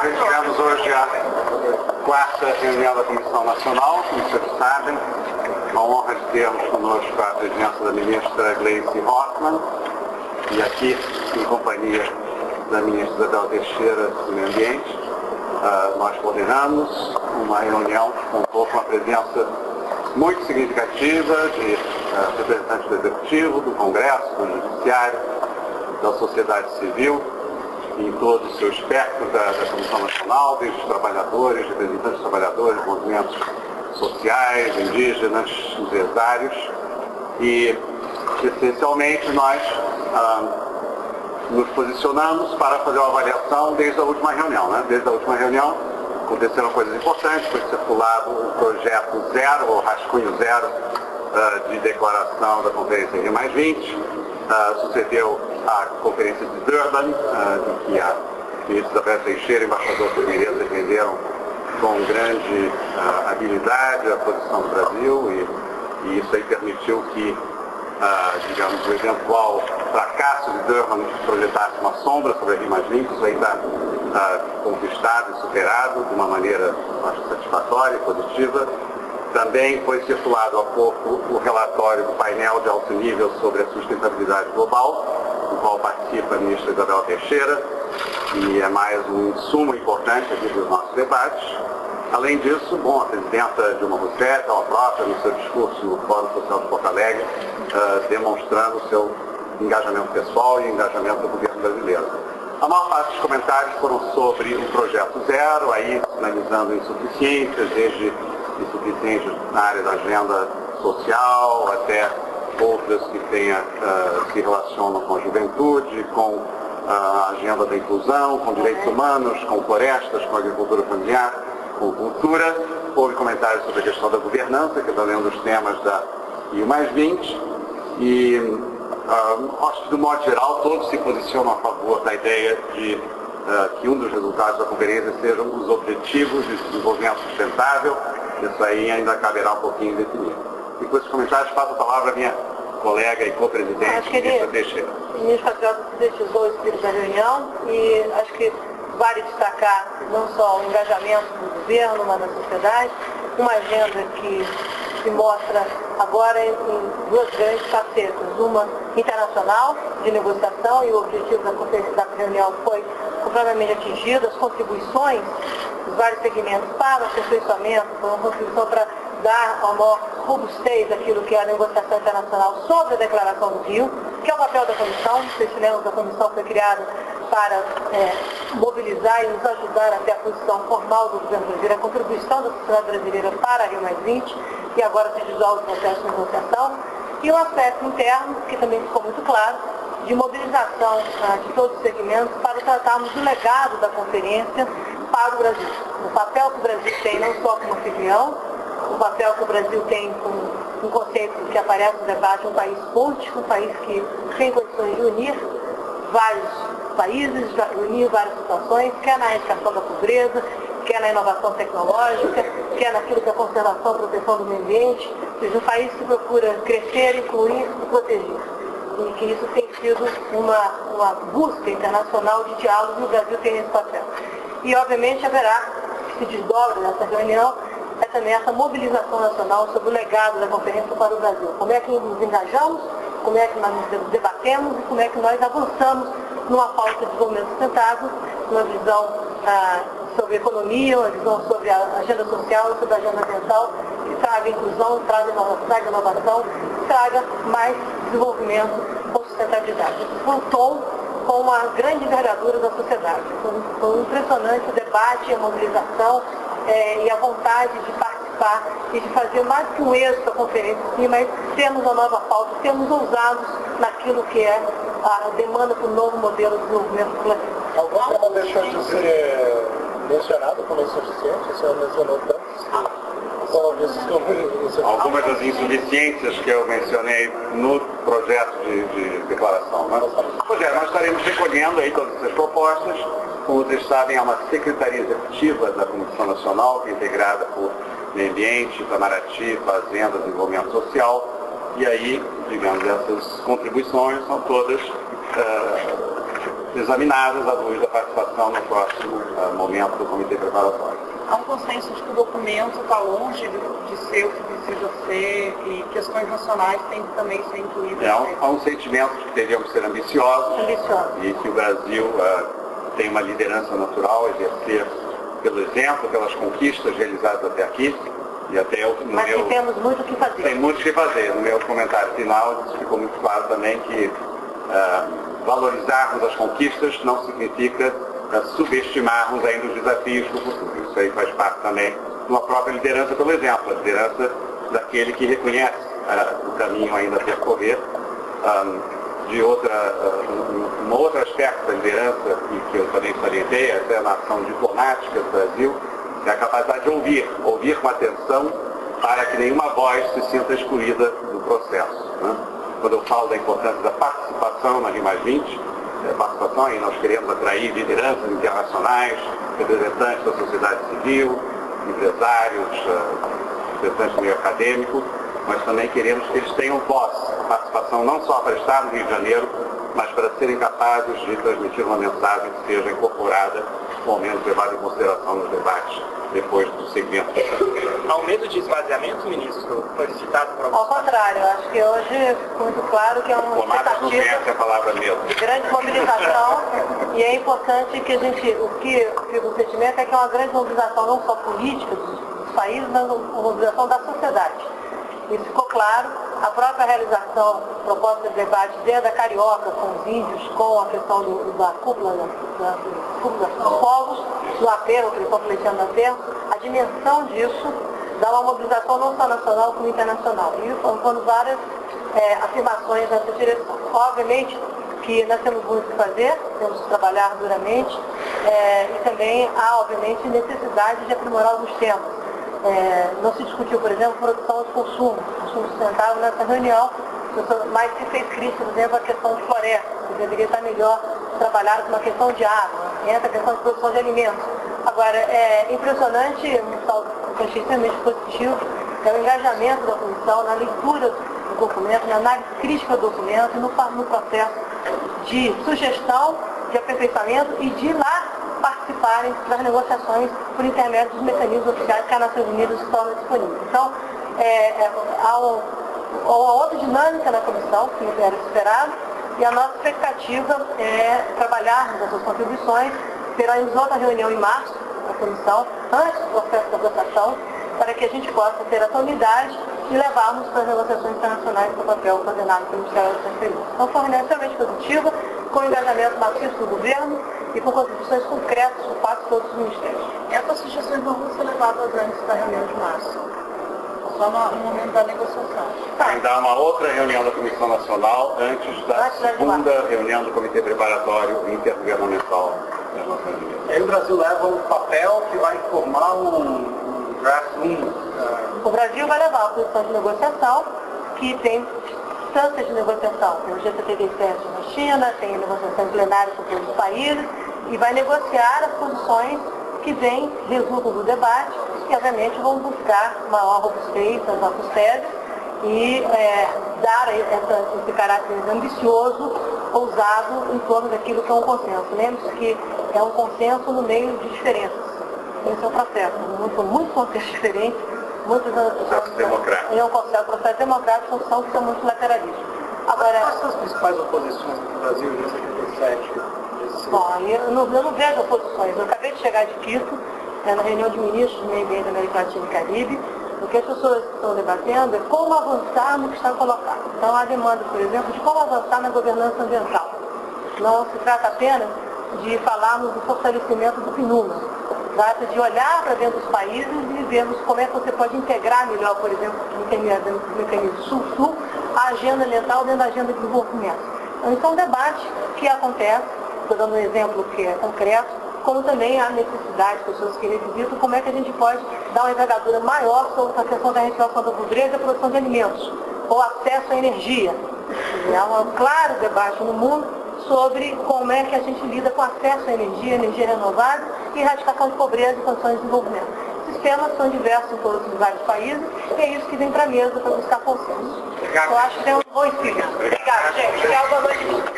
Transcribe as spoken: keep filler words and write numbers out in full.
tarde, tivemos hoje a quarta reunião da Comissão Nacional, como vocês sabem. Uma honra de termos conosco a presença da ministra Gleice Hoffmann e aqui, em companhia da ministra Isabel Teixeira do Meio Ambiente, uh, nós coordenamos uma reunião que contou com a presença muito significativa de uh, representantes do Executivo, do Congresso, do Judiciário, da sociedade civil, em todo o seu espectro da, da Comissão Nacional, desde os trabalhadores, representantes dos trabalhadores, movimentos sociais, indígenas, empresários, e essencialmente nós ah, nos posicionamos para fazer uma avaliação desde a última reunião. Né? Desde a última reunião aconteceram coisas importantes, foi circulado o projeto zero, ou rascunho zero, ah, de declaração da Conferência Rio mais vinte, ah, sucedeu a Conferência de Durban, uh, em que a ministra Isabel Teixeira e o embaixador Figueiredo defenderam com grande uh, habilidade a posição do Brasil e, e isso aí permitiu que, uh, digamos, o eventual fracasso de Durban projetasse uma sombra sobre a Rio mais vinte. Isso aí está uh, conquistado e superado de uma maneira, acho, satisfatória e positiva. Também foi circulado há pouco o relatório do painel de alto nível sobre a sustentabilidade global, do qual participa a ministra Isabel Teixeira, e é mais um insumo importante aqui dos nossos debates. Além disso, bom, a presidenta Dilma Rousseff, ela própria, no seu discurso no Fórum Social de Porto Alegre, uh, demonstrando o seu engajamento pessoal e engajamento do governo brasileiro. A maior parte dos comentários foram sobre o projeto zero, aí sinalizando insuficiências, desde insuficiências na área da agenda social, até outras que tenha, uh, se relacionam com a juventude, com uh, a agenda da inclusão, com direitos humanos, com florestas, com agricultura familiar, com cultura. Houve comentários sobre a questão da governança, que é também um dos temas da Rio mais vinte. E, uh, acho que, do modo geral, todos se posicionam a favor da ideia de uh, que um dos resultados da conferência sejam os objetivos de desenvolvimento sustentável. Isso aí ainda caberá um pouquinho definir. E com esses comentários, passo a palavra à minha colega e co-presidente, ministra Teixeira. O ministro Patriota sintetizou o espírito da reunião e acho que vale destacar não só o engajamento do governo, mas da sociedade, uma agenda que se mostra agora em duas grandes facetas, uma internacional de negociação, e o objetivo da, da reunião foi completamente atingido, as contribuições dos vários segmentos para o aperfeiçoamento, foi uma contribuição para dar uma maior robustez àquilo que é a negociação internacional sobre a Declaração do Rio, que é o papel da Comissão. Vocês se lembram que a Comissão foi criada para é, mobilizar e nos ajudar até a posição formal do governo brasileiro, a contribuição da sociedade brasileira para a Rio mais vinte, e agora se dissolve o processo de negociação, e o aspecto interno, que também ficou muito claro, de mobilização ah, de todos os segmentos para tratarmos do legado da conferência para o Brasil. O papel que o Brasil tem não só como anfitrião, o papel que o Brasil tem com um conceito que aparece no debate, um país político, um país que tem condições de unir vários países, unir várias situações, quer na erradicação da pobreza, quer na inovação tecnológica, quer naquilo que é a conservação e proteção do meio ambiente, ou seja, um país que procura crescer, incluir e proteger. E que isso tem sido uma, uma busca internacional de diálogo, e o Brasil tem esse papel. E, obviamente, haverá, que se desdobra nessa reunião, é também essa mobilização nacional sobre o legado da conferência para o Brasil. Como é que nos engajamos, como é que nós nos debatemos e como é que nós avançamos numa pauta de desenvolvimento sustentável, uma visão ah, sobre economia, uma visão sobre a agenda social, sobre a agenda ambiental, que traga inclusão, traga inovação, traga, inovação, traga mais desenvolvimento com sustentabilidade. Esse foi um tom com uma grande envergadura da sociedade. Foi, foi impressionante o debate, a mobilização é, e a vontade de participar e de fazer mais que um êxito da conferência, sim, mas termos uma nova pauta, sermos ousados naquilo que é a demanda para o novo modelo de desenvolvimento do Brasil. Algum tema deixou de ser mencionado como insuficiente? O senhor mencionou tantos. Algumas das insuficiências que eu mencionei no projeto de, de declaração. Né? Pois é, nós estaremos recolhendo aí todas essas propostas. Como vocês sabem, há uma secretaria executiva da Comissão Nacional, que é integrada por Meio Ambiente, Itamaraty, Fazenda, Desenvolvimento Social, e aí, digamos, essas contribuições são todas uh, examinadas à luz da participação no próximo uh, momento do Comitê Preparatório. Há um consenso de que o documento está longe de, de ser o que precisa ser e questões nacionais têm que também ser incluídas. É, há, um, há um sentimento de que deveríamos ser ambiciosos Ambicioso. e que o Brasil uh, tem uma liderança natural, exercer pelo exemplo, pelas conquistas realizadas até aqui. E até eu, no Mas meu, que temos muito o que fazer. Tem muito o que fazer. No meu comentário final ficou muito claro também que uh, valorizarmos as conquistas não significa uh, subestimarmos ainda os desafios do futuro. Isso aí faz parte também de uma própria liderança pelo exemplo, a liderança daquele que reconhece uh, o caminho ainda a percorrer. Um, de outra, uh, um, um outro aspecto da liderança, e que eu também salientei, até na ação diplomática do Brasil, é a capacidade de ouvir, ouvir com atenção para que nenhuma voz se sinta excluída do processo. Né? Quando eu falo da importância da participação na R I mais vinte, é, participação, aí nós queremos atrair lideranças internacionais, representantes da sociedade civil, empresários, uh, representantes do meio acadêmico, mas também queremos que eles tenham voz, participação não só para estar no Rio de Janeiro, mas para serem capazes de transmitir uma mensagem que seja incorporada, ou menos levada em consideração nos debates depois do segmento. Há um medo de esvaziamento, ministro? Foi citado para Ao contrário, eu acho que hoje ficou muito claro que é uma Tomadas não expectativa a palavra mesmo. de grande mobilização e é importante que a gente, o que fica o sentimento é que é uma grande mobilização não só política dos, dos países, mas uma mobilização da sociedade. Isso ficou claro, a própria realização, proposta de debate desde a Carioca com os índios, com a questão do, da cúpula, da, da cúpula dos povos, do aterro, que eles estão pleiteando no aterro, a dimensão disso dá uma mobilização não só nacional como internacional. E foram várias é, afirmações nessa direção. Obviamente que nós temos muito que fazer, temos que trabalhar duramente, é, e também há, obviamente, necessidade de aprimorar alguns temas. É, não se discutiu, por exemplo, produção de consumo, consumo sustentável nessa reunião, mas se fez crítica, por exemplo, a questão de floresta, que deveria estar melhor trabalhada com uma questão de água, entra a questão de produção de alimentos. Agora, é impressionante, um saldo que eu achei extremamente positivo, é o engajamento da comissão na leitura do documento, na análise crítica do documento, no, no processo de sugestão, de aperfeiçoamento e de lá participarem das negociações por intermédio dos mecanismos oficiais que a Nações Unidas se torna disponível. Então, é, é, há um, uma outra dinâmica na comissão, que não era esperado, e a nossa expectativa é trabalharmos essas contribuições. Teremos outra reunião em março da comissão, antes do processo da votação, para que a gente possa ter essa unidade e levarmos para as negociações internacionais para o papel coordenado pelo Ministério das Relações Exteriores. Então, foi uma reunião extremamente positiva, com engajamento maciço do governo e com contribuições concretas por parte de todos os ministérios. Essas sugestões não vão ser levadas antes da reunião de março, só no, no momento da negociação. Tá. Ainda há uma outra reunião da Comissão Nacional antes da Antes da segunda reunião do Comitê Preparatório Intergovernamental. Aí o Brasil leva um papel que vai formar um draft um. O Brasil vai levar a posição de negociação, que tem instâncias de negociação. Tem o G setenta e sete na China, tem a negociação plenária com todos os países, e vai negociar as posições que vêm, resultam do debate, e obviamente vão buscar maior robustez nas nossas teses e é, dar essa, esse caráter ambicioso, ousado, em torno daquilo que é um consenso. Lembre-se que é um consenso no meio de diferenças. Esse é o processo. Muito, muitos contextos diferentes, muitos processo democrático. É um processo, processo democrático, são que são muito lateralistas. Agora, quais são as principais oposições do Brasil em setenta e sete? Bom, eu não, eu não vejo oposições. Eu acabei de chegar de Quito, é, na reunião de ministros do meio ambiente da América Latina e Caribe. O que as pessoas estão debatendo é como avançar no que está colocado. Então, há demanda, por exemplo, de como avançar na governança ambiental. Não se trata apenas de falarmos do fortalecimento do PNUMA. Trata de olhar para dentro dos países e vermos como é que você pode integrar melhor, por exemplo, no mecanismo Sul-Sul, a agenda ambiental dentro da agenda de desenvolvimento. Então, isso é um debate que acontece, estou dando um exemplo que é concreto, como também há necessidade, pessoas que revisitam, como é que a gente pode dar uma envergadura maior sobre a questão da redução da pobreza e a produção de alimentos, ou acesso à energia. Há um claro debate no mundo sobre como é que a gente lida com acesso à energia, energia renovável e erradicação de pobreza e condições de desenvolvimento. Esses temas são diversos em todos os vários países e é isso que vem para a mesa para buscar consenso. Eu acho que tem um bom espírito. Obrigada, gente. Obrigada, boa noite.